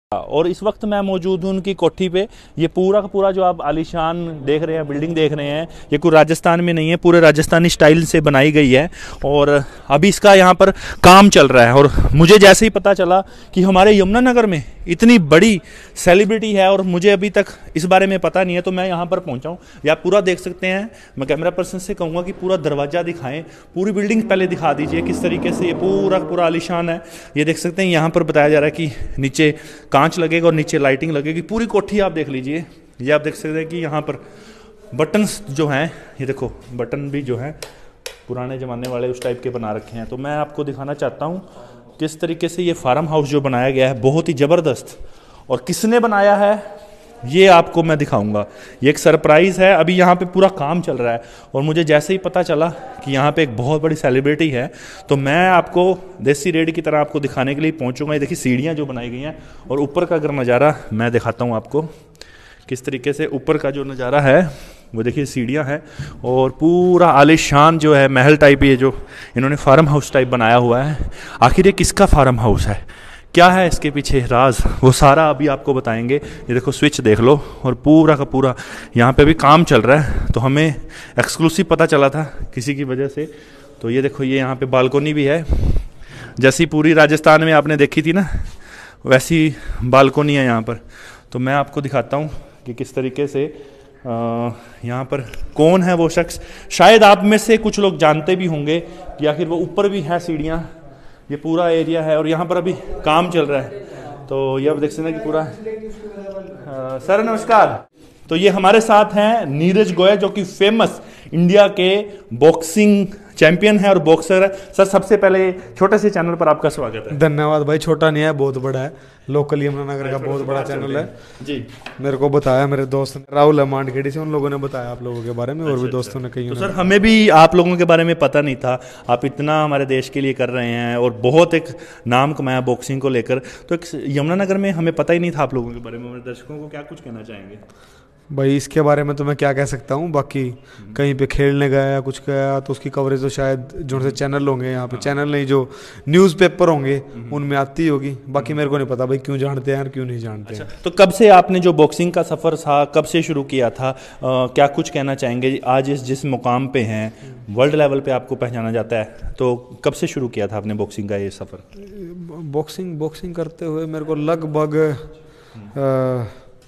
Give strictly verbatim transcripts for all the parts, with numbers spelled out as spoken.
और इस वक्त मैं मौजूद हूँ उनकी कोठी पे। ये पूरा का पूरा जो आप आलीशान देख रहे हैं, बिल्डिंग देख रहे हैं, ये कोई राजस्थान में नहीं है, पूरे राजस्थानी स्टाइल से बनाई गई है। और अभी इसका यहाँ पर काम चल रहा है। और मुझे जैसे ही पता चला कि हमारे यमुनानगर में इतनी बड़ी सेलिब्रिटी है और मुझे अभी तक इस बारे में पता नहीं है, तो मैं यहाँ पर पहुँचा हूँ। या आप पूरा देख सकते हैं। मैं कैमरा पर्सन से कहूँगा कि पूरा दरवाज़ा दिखाएँ, पूरी बिल्डिंग पहले दिखा दीजिए किस तरीके से ये पूरा पूरा आलीशान है। ये देख सकते हैं, यहाँ पर बताया जा रहा है कि नीचे कांच लगेगा और नीचे लाइटिंग लगेगी। पूरी कोठी आप देख लीजिए। ये आप देख सकते हैं कि यहाँ पर बटन्स जो हैं, ये देखो बटन भी जो हैं पुराने ज़माने वाले उस टाइप के बना रखे हैं। तो मैं आपको दिखाना चाहता हूँ किस तरीके से ये फार्म हाउस जो बनाया गया है, बहुत ही ज़बरदस्त। और किसने बनाया है ये आपको मैं दिखाऊंगा। ये एक सरप्राइज़ है। अभी यहाँ पे पूरा काम चल रहा है और मुझे जैसे ही पता चला कि यहाँ पे एक बहुत बड़ी सेलिब्रिटी है, तो मैं आपको देसी रेड की तरह आपको दिखाने के लिए पहुँचूंगा। ये देखिए सीढ़ियाँ जो बनाई गई हैं, और ऊपर का अगर नज़ारा मैं दिखाता हूँ आपको किस तरीके से ऊपर का जो नज़ारा है वो देखिए, सीढ़ियाँ हैं और पूरा आलीशान जो है महल टाइप, ये जो इन्होंने फार्म हाउस टाइप बनाया हुआ है। आखिर ये किसका फार्म हाउस है, क्या है इसके पीछे राज, वो सारा अभी आपको बताएंगे। ये देखो स्विच देख लो, और पूरा का पूरा यहाँ पे भी काम चल रहा है। तो हमें एक्सक्लूसिव पता चला था किसी की वजह से। तो ये देखो, ये यहाँ पे बालकोनी भी है, जैसी पूरी राजस्थान में आपने देखी थी ना, वैसी बालकोनी है यहाँ पर। तो मैं आपको दिखाता हूँ कि किस तरीके से यहाँ पर कौन है वो शख्स। शायद आप में से कुछ लोग जानते भी होंगे कि आखिर वो ऊपर भी है सीढ़ियाँ, ये पूरा एरिया है और यहाँ पर अभी काम चल रहा है। तो ये आप देख सकते हैं कि पूरा आ, सर नमस्कार। तो ये हमारे साथ हैं नीरज गोयल, जो कि फेमस इंडिया के बॉक्सिंग चैंपियन है और बॉक्सर है। सर सबसे पहले छोटे से चैनल पर आपका स्वागत है। धन्यवाद भाई। छोटा नहीं है, बहुत बड़ा है। लोकल यमुनानगर का बहुत बड़ा चैनल है जी। मेरे को बताया मेरे दोस्त ने, राहुल है मांडखेड़ी से, उन लोगों ने बताया आप लोगों के बारे में। और भी दोस्तों ने कही। तो सर हमें भी आप लोगों के बारे में पता नहीं था, आप इतना हमारे देश के लिए कर रहे हैं और बहुत एक नाम कमाया बॉक्सिंग को लेकर। तो यमुनानगर में हमें पता ही नहीं था आप लोगों के बारे में। हमारे दर्शकों को क्या कुछ कहना चाहेंगे भाई? इसके बारे में तो मैं क्या कह सकता हूँ, बाकी कहीं पे खेलने गया या कुछ गया तो उसकी कवरेज तो शायद जो से चैनल होंगे यहाँ पे, चैनल नहीं जो न्यूज़पेपर होंगे उनमें आती होगी। बाकी मेरे को नहीं पता भाई क्यों जानते हैं और क्यों नहीं जानते हैं। अच्छा, तो कब से आपने जो बॉक्सिंग का सफ़र था कब से शुरू किया था, आ, क्या कुछ कहना चाहेंगे? आज इस जिस मुकाम पे हैं, वर्ल्ड लेवल पे आपको पहचाना जाता है, तो कब से शुरू किया था आपने बॉक्सिंग का ये सफ़र? बॉक्सिंग बॉक्सिंग करते हुए मेरे को लगभग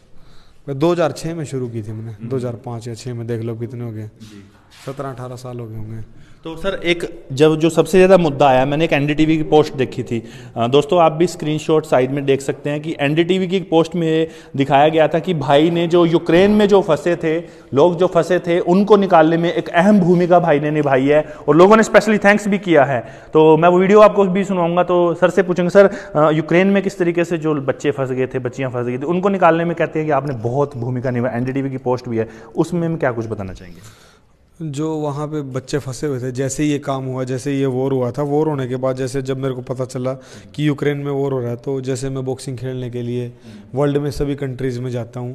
दो हज़ार छह में शुरू की थी मैंने। दो हज़ार पाँच या छह में देख लो कितने हो गए, सत्रह अठारह साल हो गए होंगे। तो सर एक जब जो सबसे ज़्यादा मुद्दा आया, मैंने एक एनडीटीवी की पोस्ट देखी थी। आ, दोस्तों आप भी स्क्रीनशॉट साइड में देख सकते हैं कि एनडीटीवी की पोस्ट में दिखाया गया था कि भाई ने जो यूक्रेन में जो फंसे थे लोग, जो फंसे थे उनको निकालने में एक अहम भूमिका भाई ने निभाई है और लोगों ने स्पेशली थैंक्स भी किया है। तो मैं वो वीडियो आपको भी सुनाऊंगा। तो सर से पूछेंगे, सर यूक्रेन में किस तरीके से जो बच्चे फंस गए थे, बच्चियाँ फंस गई थी, उनको निकालने में कहते हैं कि आपने बहुत भूमिका निभाई। एनडीटीवी की पोस्ट भी है, उसमें क्या कुछ बताना चाहेंगे? जो वहाँ पे बच्चे फंसे हुए थे, जैसे ये काम हुआ, जैसे ये वॉर हुआ था, वॉर होने के बाद जैसे जब मेरे को पता चला कि यूक्रेन में वॉर हो रहा है, तो जैसे मैं बॉक्सिंग खेलने के लिए वर्ल्ड में सभी कंट्रीज़ में जाता हूँ,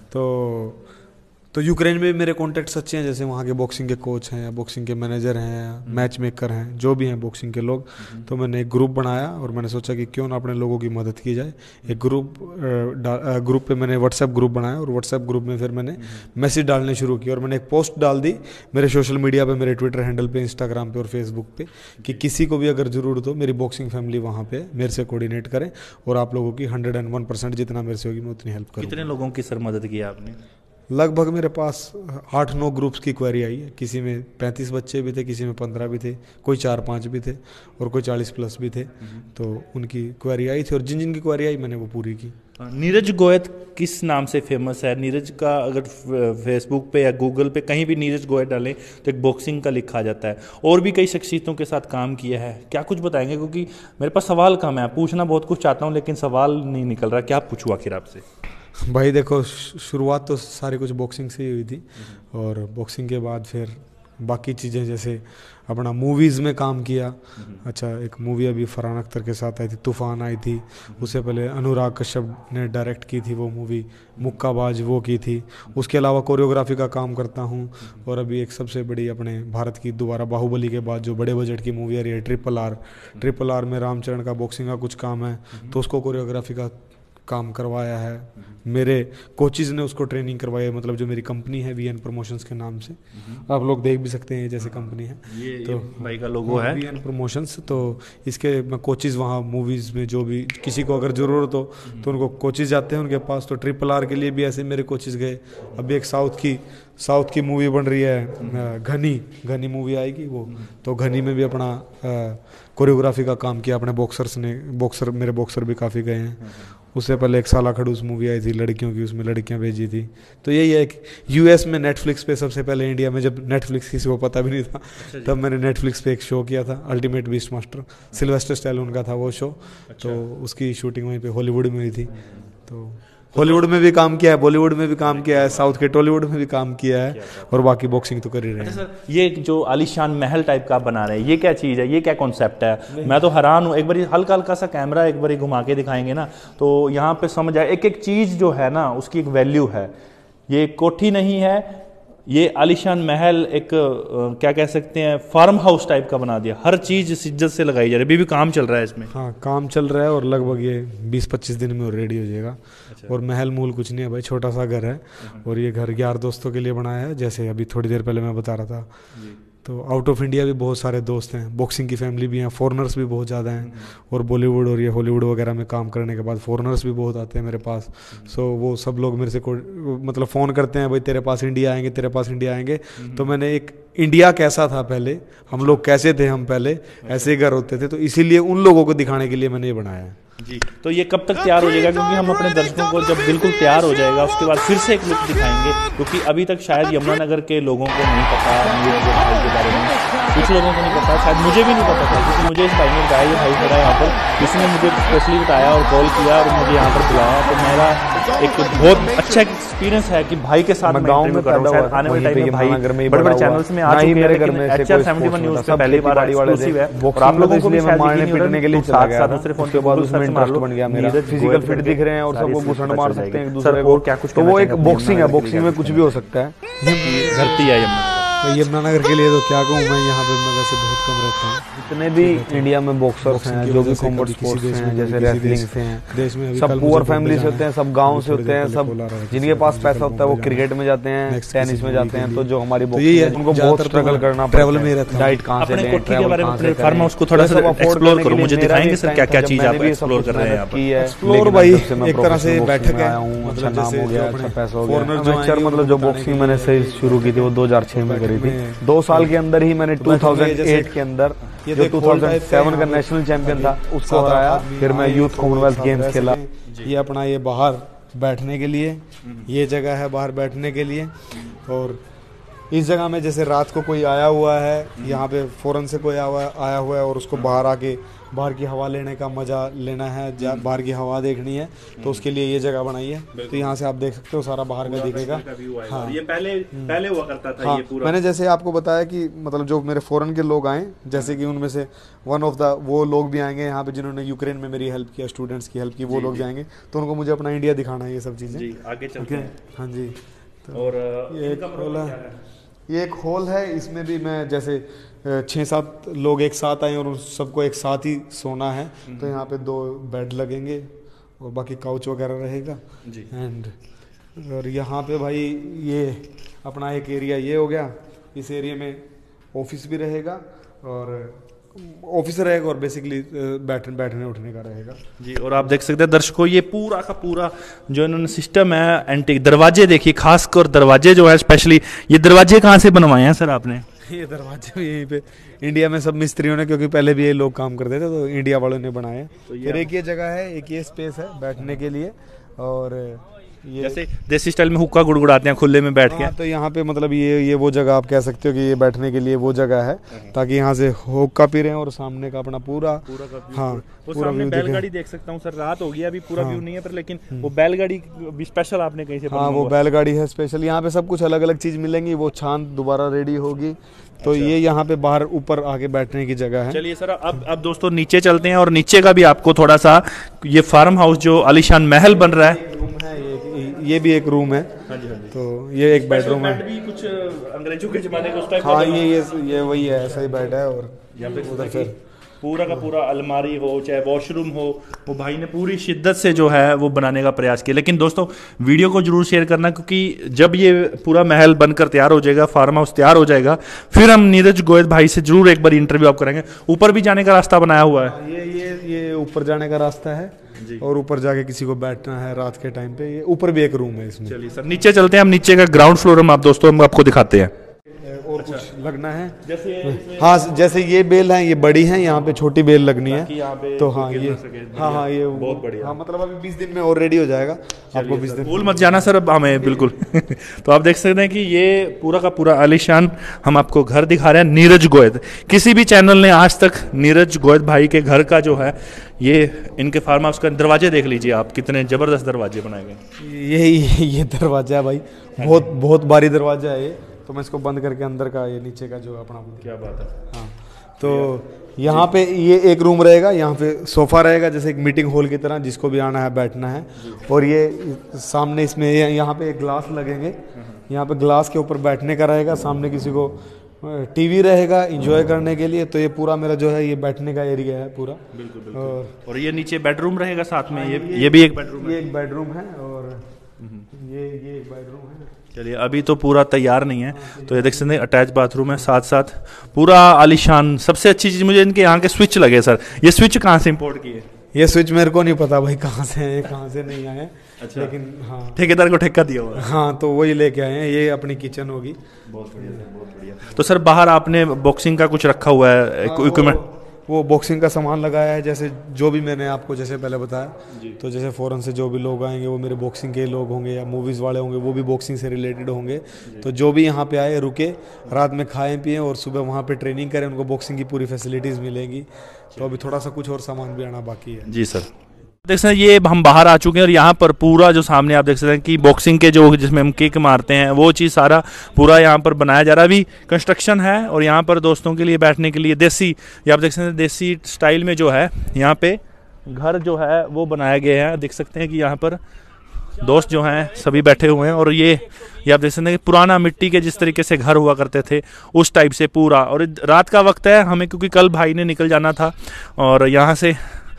तो तो यूक्रेन में भी मेरे कॉन्टैक्ट्स अच्छे हैं। जैसे वहाँ के बॉक्सिंग के कोच हैं, बॉक्सिंग के मैनेजर हैं, मैच मेकर हैं, जो भी हैं बॉक्सिंग के लोग। तो मैंने एक ग्रुप बनाया और मैंने सोचा कि क्यों ना अपने लोगों की मदद की जाए। एक ग्रुप ग्रुप पे मैंने व्हाट्सएप ग्रुप बनाया और व्हाट्सएप ग्रुप में फिर मैंने मैसेज डालने शुरू किए और मैंने एक पोस्ट डाल दी मेरे सोशल मीडिया पे, मेरे ट्विटर हैंडल पे, इंस्टाग्राम पे और फेसबुक पे, कि किसी को भी अगर ज़रूरत हो, मेरी बॉक्सिंग फैमिली वहाँ पे मेरे से कोऑर्डिनेट करें और आप लोगों की हंड्रेड एंड वन परसेंट जितना मेरे से होगी मैं उतनी हेल्प करूँ। कितने लोगों की सर मदद की आपने? लगभग मेरे पास आठ नौ ग्रुप्स की क्वेरी आई है। किसी में पैंतीस बच्चे भी थे, किसी में पंद्रह भी थे, कोई चार पाँच भी थे और कोई चालीस प्लस भी थे। तो उनकी क्वेरी आई थी और जिन जिन की क्वेरी आई मैंने वो पूरी की। नीरज गोयल किस नाम से फेमस है? नीरज का अगर फेसबुक पे या गूगल पे कहीं भी नीरज गोयल डालें तो एक बॉक्सिंग का लिखा जाता है। और भी कई शख्सियतों के साथ काम किया है, क्या कुछ बताएंगे? क्योंकि मेरे पास सवाल कम है, पूछना बहुत कुछ चाहता हूँ लेकिन सवाल नहीं निकल रहा, क्या पूछूँ आखिर आपसे? भाई देखो, शुरुआत तो सारी कुछ बॉक्सिंग से ही हुई थी और बॉक्सिंग के बाद फिर बाकी चीज़ें, जैसे अपना मूवीज़ में काम किया। अच्छा, एक मूवी अभी फरहान अख्तर के साथ आई थी, तूफ़ान आई थी। उससे पहले अनुराग कश्यप ने डायरेक्ट की थी वो मूवी मुक्काबाज, वो की थी। उसके अलावा कोरियोग्राफी का काम करता हूँ और अभी एक सबसे बड़ी अपने भारत की दोबारा बाहुबली के बाद जो बड़े बजट की मूवी आ रही है ट्रिपल आर, ट्रिपल आर में रामचरण का बॉक्सिंग का कुछ काम है, तो उसको कोरियोग्राफी का काम करवाया है। मेरे कोचिज़ ने उसको ट्रेनिंग करवाई है, मतलब जो मेरी कंपनी है वी एन प्रमोशंस के नाम से, आप लोग देख भी सकते हैं जैसे कंपनी है ये, तो ये भाई का लोगो है वी एन प्रमोशंस। तो इसके मैं कोचिज़ वहाँ मूवीज़ में जो भी किसी को अगर ज़रूरत हो तो उनको कोचिज़ जाते हैं उनके पास। तो ट्रिपल आर के लिए भी ऐसे मेरे कोचिज़ गए। अभी एक साउथ की साउथ की मूवी बन रही है, घनी घनी मूवी आएगी वो, तो घनी में भी अपना कोरियोग्राफी का काम किया अपने बॉक्सर्स ने। बॉक्सर मेरे बॉक्सर भी काफ़ी गए हैं। उससे पहले एक साला खड़ूस मूवी आई थी लड़कियों की, उसमें लड़कियां भेजी थी। तो यही है कि यूएस में नेटफ्लिक्स पे सबसे पहले, इंडिया में जब नेटफ्लिक्स किसी को पता भी नहीं था तब मैंने नेटफ्लिक्स पे एक शो किया था, ultimate beast master, Sylvester Stallone का था वो शो। तो उसकी शूटिंग वहीं पे हॉलीवुड में हुई थी। तो हॉलीवुड में भी काम किया है, बॉलीवुड में भी काम किया है, साउथ के टॉलीवुड में भी काम किया है, और बाकी बॉक्सिंग तो कर ही रहे हैं। अच्छा सर, ये जो आलीशान महल टाइप का आप बना रहे हैं, ये क्या चीज़ है, ये क्या कॉन्सेप्ट है? मैं तो हैरान हूँ। एक बार हल्का हल्का सा कैमरा एक बार घुमा के दिखाएंगे ना तो यहाँ पे समझ आए। एक एक चीज़ जो है ना उसकी एक वैल्यू है। ये कोठी नहीं है, ये आलीशान महल एक आ, क्या कह सकते हैं, फार्म हाउस टाइप का बना दिया। हर चीज़ शिद्दत से लगाई जा रही है। अभी भी काम चल रहा है इसमें। हाँ, काम चल रहा है और लगभग ये बीस पच्चीस दिन में रेडी हो जाएगा। अच्छा। और महल मूल कुछ नहीं है भाई, छोटा सा घर है। और ये घर यार दोस्तों के लिए बनाया है, जैसे अभी थोड़ी देर पहले मैं बता रहा था। तो आउट ऑफ इंडिया भी बहुत सारे दोस्त हैं, बॉक्सिंग की फैमिली भी हैं, फॉरेनर्स भी बहुत ज़्यादा हैं। और बॉलीवुड और ये हॉलीवुड वगैरह में काम करने के बाद फॉरेनर्स भी बहुत आते हैं मेरे पास। सो वो सब लोग मेरे से मतलब फ़ोन करते हैं, भाई तेरे पास इंडिया आएंगे, तेरे पास इंडिया आएंगे। तो मैंने एक इंडिया कैसा था पहले, हम लोग कैसे थे, हम पहले ऐसे घर होते थे, तो इसीलिए उन लोगों को दिखाने के लिए मैंने ये बनाया है जी। तो ये कब तक तैयार हो जाएगा? क्योंकि हम अपने दर्शकों को जब बिल्कुल तैयार हो जाएगा उसके बाद फिर से एक लुक दिखाएंगे, क्योंकि अभी तक शायद यमुनानगर के लोगों को नहीं पता मीर भाई के बारे में, कुछ लोगों को नहीं पता, शायद मुझे भी नहीं पता था। क्योंकि मुझे इस भाई ने बताया, ये भाई खड़ा है यहाँ पर, जिसने मुझे स्पेशली बताया और कॉल किया और मुझे यहाँ पर बुलाया। तो मेरा एक बहुत अच्छा एक्सपीरियंस है कि भाई के साथ मैं इंटरव्यू कर रहा हूँ। शायद आने वाले टाइम में भाई बड़े बड़े चैनल्स में आ चुके हैं, लेकिन H R seventy one news पे पहली बार एक्सक्लूसिव है। और आप लोगों को भी शायद मारने पीटने के लिए चला गया, दूसरे फोन के बाद उसमें इंटरेस्ट बन गया मेरा, फिजिकल फिट दिख रहे हैं और सबको घुसन मार सकते हैं एक दूसरे को। क्या कुछ, तो वो एक बॉक्सिंग है, बॉक्सिंग में कुछ भी हो सकता है। धरती है यमुना। तो यमुनानगर के लिए तो क्या कहूँ मैं, यहाँ पे मैं वैसे बहुत कम रहता हूँ। जितने भी इंडिया में बॉक्सर्स हैं, जो भी कॉम्बैट स्पोर्ट्स हैं, जैसे रेसलिंग से हैं, देश में सब पुअर फैमिली से होते हैं, सब गांव से होते हैं, सब जिनके पास पैसा होता है वो क्रिकेट में जाते हैं, टेनिस में जाते हैं। तो जो हमारी बॉक्सिंग है उनको बहुत स्ट्रगल करना, ट्रैवल में रहता है, डाइट कहाँ से लें, ट्रैवल कहाँ से फार्म हाउस को थोड़ा सा एक्सप्लोर करो, मुझे दिखाएंगे सर क्या क्या चीज आप एक्सप्लोर कर रहे हैं यहाँ पर? एक्सप्लोर भाई एक तरह से बैठक है, अच्छा नाम हो गया, अच्छा पैसा हो गया। मतलब जो बॉक्सिंग मैंने सही शुरू की थी वो दो हजार छह में करी थी। दो साल के अंदर ही मैंने दो हज़ार आठ के अंदर जो दो हज़ार सात का नेशनल चैंपियन था उसको हराया। फिर मैं यूथ कॉमनवेल्थ गेम्स खेला। ये अपना ये बाहर बैठने के लिए, ये जगह है बाहर बैठने के लिए। और इस जगह में जैसे रात को कोई आया हुआ है, यहाँ पे फॉरेन से कोई आया हुआ है और उसको बाहर आके बाहर की हवा लेने का मजा लेना है, बाहर की हवा देखनी है, तो उसके लिए ये जगह बनाई है। तो यहाँ से आप देख सकते हो सारा बाहर का दिखेगा। हाँ, ये पहले पहले हुआ करता था। हाँ, ये पूरा मैंने जैसे आपको बताया कि मतलब जो मेरे फॉरेन के लोग आए, जैसे कि उनमें से वन ऑफ द वो लोग भी आएंगे यहाँ पे जिन्होंने यूक्रेन में मेरी हेल्प किया, स्टूडेंट्स की हेल्प की, वो लोग जाएंगे। तो उनको मुझे अपना इंडिया दिखाना है, ये सब चीज़ें आगे चलते हैं। हाँ जी। और ये एक हॉल है, ये एक हॉल है, इसमें भी मैं जैसे छः सात लोग एक साथ आए और उन सबको एक साथ ही सोना है। तो यहाँ पे दो बेड लगेंगे और बाकी काउच वगैरह रहेगा जी। एंड और यहाँ पे भाई ये अपना एक एरिया ये हो गया। इस एरिया में ऑफिस भी रहेगा और ऑफिस रहेगा और बेसिकली बैठने बैठने उठने का रहेगा जी। और आप देख सकते हैं दर्शकों, ये पूरा का पूरा जो इन्होंने सिस्टम है, एंटीक दरवाजे देखिए, खासकर दरवाजे जो है स्पेशली, ये दरवाजे कहाँ से बनवाए हैं सर आपने? ये दरवाजे भी यहीं पे इंडिया में सब मिस्त्रियों ने, क्योंकि पहले भी ये लोग काम करते थे तो इंडिया वालों ने बनाए। तो फिर एक ये जगह है, एक ये स्पेस है बैठने के लिए। और ये जैसे देसी स्टाइल में हुक्का गुड़गुड़ाते हैं खुले में बैठ के। तो यहाँ पे मतलब ये ये वो जगह आप कह सकते हो कि ये बैठने के लिए वो जगह है, ताकि यहाँ से हुक्का पी रहे हैं और सामने का अपना पूरा पूरा का व्यू। हाँ, वो पूरा सामने बैलगाड़ी देख सकता हूँ सर। रात हो गई अभी पूरा व्यू नहीं है पर, लेकिन वो बैलगाड़ी भी स्पेशल आपने कहीं से? हाँ, वो बैलगाड़ी है स्पेशल। यहाँ पे सब कुछ अलग अलग चीज मिलेंगी, वो छान दोबारा रेडी होगी। तो अच्छा। ये यहाँ पे बाहर ऊपर आके बैठने की जगह है। चलिए सर, अब अब दोस्तों नीचे चलते हैं और नीचे का भी आपको थोड़ा सा, ये फार्म हाउस जो आलीशान महल बन रहा है, रूम है ये, ये भी एक रूम है। हाँ जी, हाँ जी। तो ये एक बेडरूम है, भी कुछ अंग्रेजों के जमाने के उस टाइप। हाँ, ये ये ये वही है, ऐसा ही बेड है। और यहाँ पे उधर फिर पूरा का पूरा अलमारी हो चाहे वॉशरूम हो, वो भाई ने पूरी शिद्दत से जो है वो बनाने का प्रयास किया। लेकिन दोस्तों वीडियो को जरूर शेयर करना, क्योंकि जब ये पूरा महल बनकर तैयार हो जाएगा, फार्म हाउस तैयार हो जाएगा, फिर हम नीरज गोयल भाई से जरूर एक बार इंटरव्यू आप करेंगे। ऊपर भी जाने का रास्ता बनाया हुआ है, ये ये ये ऊपर जाने का रास्ता है जी। और ऊपर जाके किसी को बैठना है रात के टाइम पे, ये ऊपर भी एक रूम है इसमें। चलिए सर नीचे चलते हैं हम, नीचे का ग्राउंड फ्लोर हम आप दोस्तों हम आपको दिखाते हैं। और अच्छा, कुछ लगना है जैसे हाँ, जैसे ये बेल है, ये बड़ी है, यहाँ पे छोटी बेल लगनी है, तो हाँ ये हाँ हाँ ये बहुत बढ़िया। हाँ मतलब अभी बीस दिन में और रेडी हो जाएगा, आपको बीस दिन भूल मत जाना सर अब हमें बिल्कुल। तो आप देख सकते हैं कि ये पूरा का पूरा आलीशान हम आपको घर दिखा रहे हैं नीरज गोयल। किसी भी चैनल ने आज तक नीरज गोयल भाई के घर का जो है, ये इनके फार्म हाउस का दरवाजे देख लीजिए आप, कितने जबरदस्त दरवाजे बनाए गए। यही ये दरवाजा है भाई, बहुत बहुत भारी दरवाजा है ये, तो मैं इसको बंद करके अंदर का ये नीचे का जो अपना, क्या बात है। हाँ तो यहाँ पे ये एक रूम रहेगा, यहाँ पे सोफा रहेगा जैसे एक मीटिंग हॉल की तरह, जिसको भी आना है बैठना है। और ये सामने इसमें यहाँ पे एक ग्लास लगेंगे, यहाँ पे ग्लास के ऊपर बैठने का रहेगा, सामने किसी को टीवी रहेगा एंजॉय करने के लिए। तो ये पूरा मेरा जो है ये बैठने का एरिया है पूरा। बिल्कुल बिल्कुल। और, और ये नीचे बेडरूम रहेगा साथ में, ये ये भी एक बेडरूम है, ये एक बेडरूम है, और ये ये एक बेडरूम है। चलिए अभी तो पूरा तैयार नहीं है, तो ये देख सकते हैं अटैच बाथरूम है, साथ साथ पूरा आलीशान। सबसे अच्छी चीज़ मुझे इनके यहाँ के स्विच लगे सर, ये स्विच कहाँ से इंपोर्ट किए? ये स्विच मेरे को नहीं पता भाई कहाँ से है, कहाँ से नहीं आए। अच्छा। लेकिन हाँ ठेकेदार को ठेका दिया हुआ है। हाँ तो वही लेके आए हैं, ये अपनी किचन होगी। बहुत बढ़िया बहुत बढ़िया। तो सर बाहर आपने बॉक्सिंग का कुछ रखा हुआ है इक्विपमेंट? वो बॉक्सिंग का सामान लगाया है, जैसे जो भी मैंने आपको जैसे पहले बताया, तो जैसे फॉरेन से जो भी लोग आएंगे वो मेरे बॉक्सिंग के लोग होंगे, या मूवीज़ वाले होंगे वो भी बॉक्सिंग से रिलेटेड होंगे। तो जो भी यहाँ पे आए रुके, रात में खाएं पिएं और सुबह वहाँ पे ट्रेनिंग करें, उनको बॉक्सिंग की पूरी फैसिलिटीज़ मिलेंगी। तो अभी थोड़ा सा कुछ और सामान भी आना बाकी है। जी सर। देख सकते हैं ये हम बाहर आ चुके हैं, और यहाँ पर पूरा जो सामने आप देख सकते हैं कि बॉक्सिंग के जो जिसमें हम किक मारते हैं वो चीज़ सारा पूरा यहाँ पर बनाया जा रहा है। अभी कंस्ट्रक्शन है, और यहाँ पर दोस्तों के लिए बैठने के लिए देसी, ये आप देख सकते हैं देसी स्टाइल में जो है यहाँ पे घर जो है वो बनाया गया है। देख सकते हैं कि यहाँ पर दोस्त जो हैं सभी बैठे हुए हैं, और ये ये आप देख सकते हैं कि पुराना मिट्टी के जिस तरीके से घर हुआ करते थे उस टाइप से पूरा। और रात का वक्त है हमें, क्योंकि कल भाई ने निकल जाना था और यहाँ से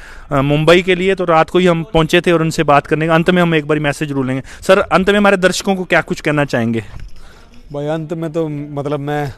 मुंबई के लिए, तो रात को ही हम पहुंचे थे और उनसे बात करने का। अंत में हम एक बार मैसेज जरूर लेंगे। सर अंत में हमारे दर्शकों को क्या कुछ कहना चाहेंगे? भाई अंत में तो मतलब मैं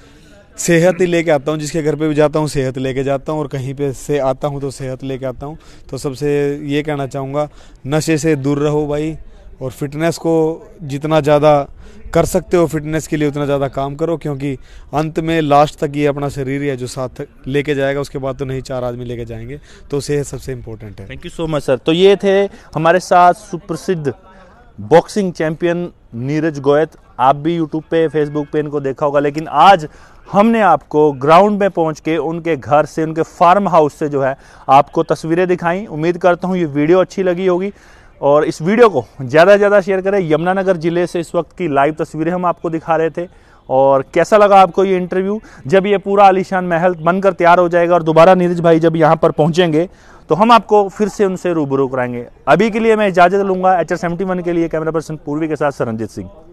सेहत ही लेके आता हूँ, जिसके घर पे भी जाता हूँ सेहत लेके जाता हूँ, और कहीं पे से आता हूँ तो सेहत लेके आता हूँ। तो सबसे ये कहना चाहूँगा, नशे से दूर रहो भाई, और फिटनेस को जितना ज़्यादा कर सकते हो फिटनेस के लिए उतना ज़्यादा काम करो, क्योंकि अंत में लास्ट तक ये अपना शरीर है जो साथ लेके जाएगा, उसके बाद तो नहीं चार आदमी लेके जाएंगे। तो सेहत सबसे इम्पोर्टेंट है। Thank you so much sir. तो ये थे हमारे साथ सुप्रसिद्ध बॉक्सिंग चैंपियन नीरज गोयल। आप भी यूट्यूब पे फेसबुक पे इनको देखा होगा, लेकिन आज हमने आपको ग्राउंड में पहुंच के उनके घर से, उनके फार्म हाउस से जो है आपको तस्वीरें दिखाई। उम्मीद करता हूं ये वीडियो अच्छी लगी होगी, और इस वीडियो को ज़्यादा से ज़्यादा शेयर करें। यमुनानगर ज़िले से इस वक्त की लाइव तस्वीरें हम आपको दिखा रहे थे। और कैसा लगा आपको ये इंटरव्यू? जब ये पूरा आलीशान महल बनकर तैयार हो जाएगा और दोबारा नीरज भाई जब यहाँ पर पहुँचेंगे तो हम आपको फिर से उनसे रूबरू कराएंगे। अभी के लिए मैं इजाज़त लूँगा। एच आर सेवेंटी वन के लिए कैमरा पर्सन पूर्वी के साथ सरनजीत सिंह।